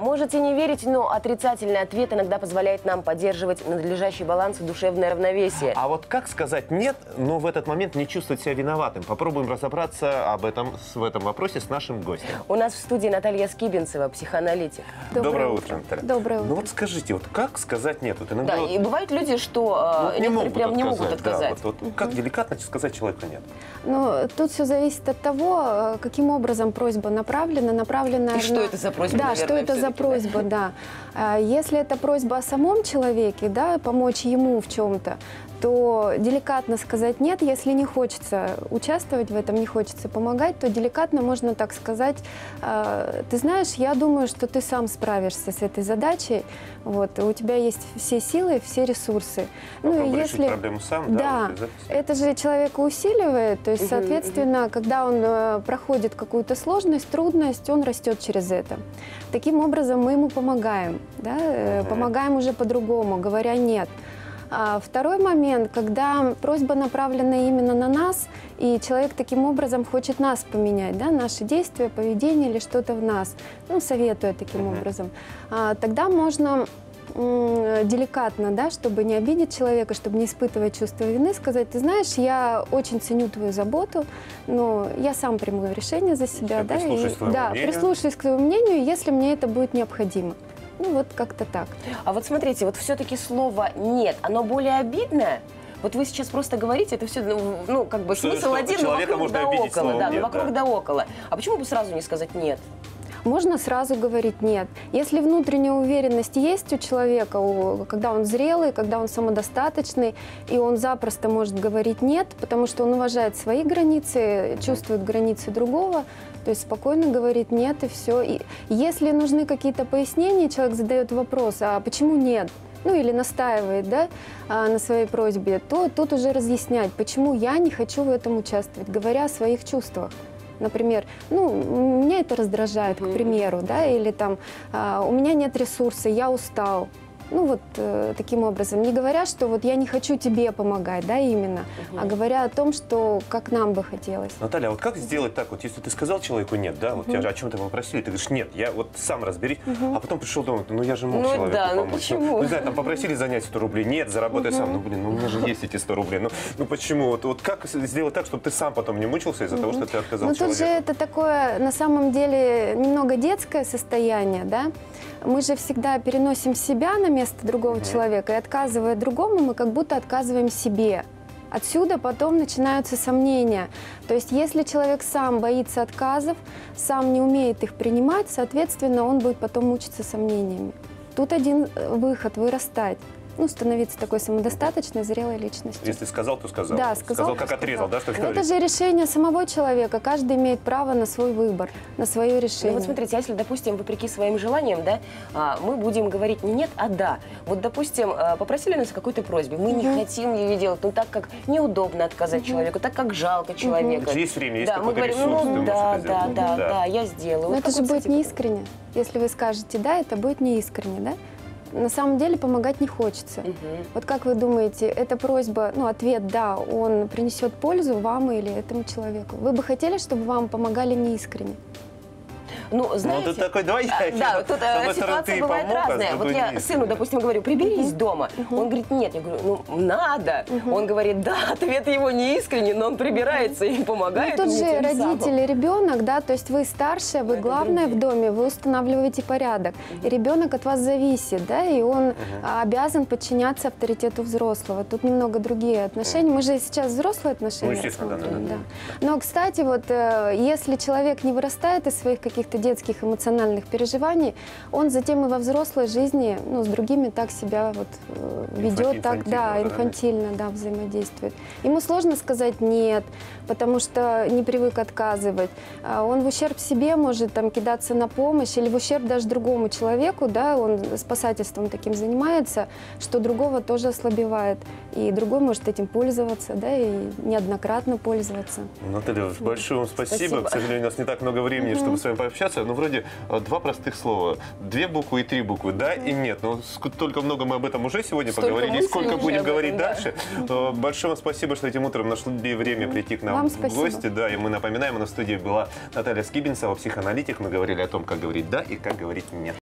Можете не верить, но отрицательный ответ иногда позволяет нам поддерживать надлежащий баланс и душевное равновесие. А вот как сказать «нет», но в этот момент не чувствовать себя виноватым? Попробуем разобраться в этом вопросе с нашим гостем. У нас в студии Наталья Скибинцева, психоаналитик. Доброе утро, Наталья. Доброе утро. Ну вот скажите, вот как сказать «нет»? Вот иногда Да, и бывают люди, что некоторые прям не могут отказать. Да, вот как деликатно сказать человеку «нет»? Ну, тут все зависит от того, каким образом просьба направлена. И что это за просьба, Да, наверное, что это за просьба, да. Если это просьба о самом человеке, да, помочь ему в чем-то, то деликатно сказать «нет». Если не хочется участвовать в этом, не хочется помогать, то деликатно можно так сказать: ты знаешь, я думаю, что ты сам справишься с этой задачей, вот, у тебя есть все силы, все ресурсы. Попробуй решить проблему сам, да, вот, это же человека усиливает, то есть, соответственно, когда он проходит какую-то сложность, трудность, он растет через это. Таким образом мы ему помогаем, да, помогаем уже по-другому, говоря «нет». А второй момент, когда просьба направлена именно на нас, и человек таким образом хочет нас поменять, да, наши действия, поведение или что-то в нас, ну, советуя таким образом, тогда можно деликатно, да, чтобы не обидеть человека, чтобы не испытывать чувство вины, сказать: ты знаешь, я очень ценю твою заботу, но я сам приму решение за себя, да, прислушаюсь к твоему мнению, если мне это будет необходимо. Ну, вот как-то так. А вот смотрите, вот все-таки слово «нет», оно более обидное? Вот вы сейчас просто говорите, это все, ну, как бы смысл один, но вокруг да около. Да, но вокруг да около. А почему бы сразу не сказать «нет»? Можно сразу говорить «нет». Если внутренняя уверенность есть у человека, когда он зрелый, когда он самодостаточный, и он запросто может говорить «нет», потому что он уважает свои границы, чувствует границы другого, то есть спокойно говорит «нет» и все. И если нужны какие-то пояснения, человек задает вопрос: а почему нет? Ну или настаивает, да, на своей просьбе, то тут уже разъяснять, почему я не хочу в этом участвовать, говоря о своих чувствах. Например, ну, меня это раздражает, к примеру, да, или там у меня нет ресурса, я устал. Ну вот таким образом, не говоря, что вот я не хочу тебе помогать, да, именно, а говоря о том, что как нам бы хотелось. Наталья, а вот как сделать так, вот если ты сказал человеку «нет», да, вот тебя же о чем-то попросили, ты говоришь «нет, я вот сам разберись», а потом пришел дома, ну я же мог человеку помочь. Почему? Ну, не знаю, там попросили занять 100 рублей, нет, заработай сам, ну блин, ну у меня же есть эти 100 рублей, ну почему? Вот как сделать так, чтобы ты сам потом не мучился из-за того, что ты отказал человеку? Ну тут же это такое, на самом деле, немного детское состояние, да. Мы же всегда переносим себя на место другого человека, и отказывая другому, мы как будто отказываем себе. Отсюда потом начинаются сомнения. То есть если человек сам боится отказов, сам не умеет их принимать, соответственно, он будет потом мучиться сомнениями. Тут один выход – вырастать. Ну, становиться такой самодостаточной, зрелой личностью. Если сказал, то сказал. Да, сказал, как отрезал, да, что это же решение самого человека. Каждый имеет право на свой выбор, на свое решение. Ну вот смотрите, а если, допустим, вопреки своим желаниям, да, мы будем говорить не «нет», а «да». Вот, допустим, попросили нас о какой-то просьбе, мы не хотим ее делать, но так как неудобно отказать человеку, так как жалко человека. Есть время, есть мы какой-то говорим, ресурс. ну да, я сделаю. Но Вот это же будет неискренне. Если вы скажете «да», это будет неискренне, да? На самом деле помогать не хочется. Вот как вы думаете, эта просьба, ну, ответ «да», он принесет пользу вам или этому человеку? Вы бы хотели, чтобы вам помогали неискренне? Ну, знаете, тут такой двоякий. Да, тут ситуация бывает разная. Вот я сыну, допустим, говорю: приберись дома. Он говорит: нет. Я говорю: ну, надо. Он говорит: да, ответ его не искренний, но он прибирается и помогает. Ну, тут же родители, ребенок, да, то есть вы старшая, вы главная в доме, вы устанавливаете порядок. И ребенок от вас зависит, да, и он обязан подчиняться авторитету взрослого. Тут немного другие отношения. Мы же сейчас взрослые отношения. Ну, естественно, да. Но, кстати, вот если человек не вырастает из своих каких-то детских эмоциональных переживаний, он затем и во взрослой жизни, ну, с другими так себя вот ведет, так, да, инфантильно, да, взаимодействует. Ему сложно сказать «нет», потому что не привык отказывать. Он в ущерб себе может там кидаться на помощь или в ущерб даже другому человеку, да, он спасательством таким занимается, что другого тоже ослабевает. И другой может этим пользоваться, да, и неоднократно пользоваться. Наталья, большое вам спасибо. К сожалению, у нас не так много времени, чтобы с вами пообщаться. Ну, вроде два простых слова. 2 буквы и 3 буквы. Да и нет. Но столько много мы об этом уже сегодня поговорили. Сколько будем говорить дальше. Большое вам спасибо, что этим утром нашли время прийти к нам в гости. Да, и мы напоминаем, у нас в студии была Наталья Скибинцева, психоаналитик. Мы говорили о том, как говорить «да» и как говорить «нет».